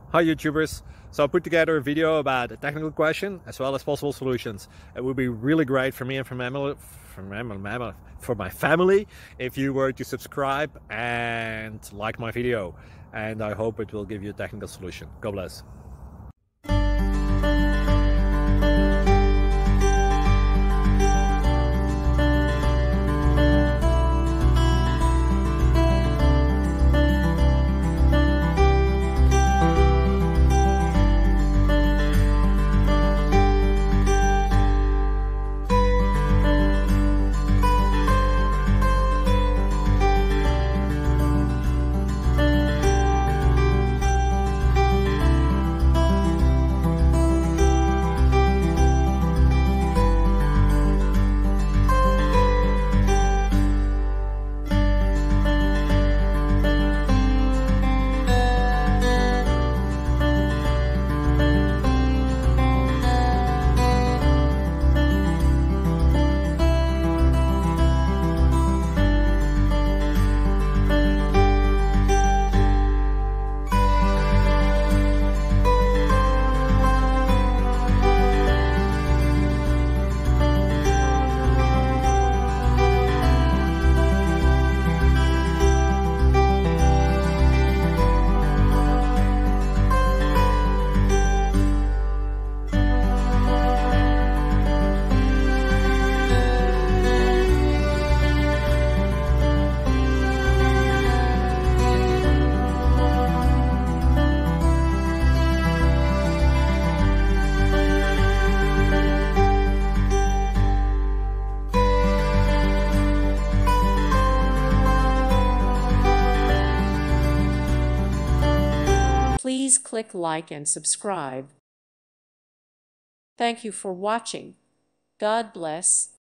Hi YouTubers! So I put together a video about a technical question as well as possible solutions. It would be really great for me and for my family if you were to subscribe and like my video, and I hope it will give you a technical solution. God bless. Please click like and subscribe. Thank you for watching. God bless.